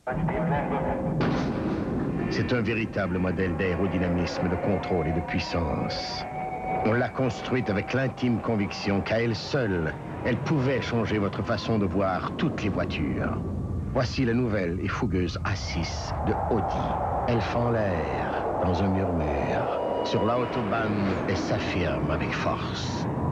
C'est un véritable modèle d'aérodynamisme, de contrôle et de puissance. On l'a construite avec l'intime conviction qu'à elle seule, elle pouvait changer votre façon de voir toutes les voitures. Voici la nouvelle et fougueuse A6 de Audi. Elle fend l'air dans un murmure. Sur l'autobahn, elle s'affirme avec force.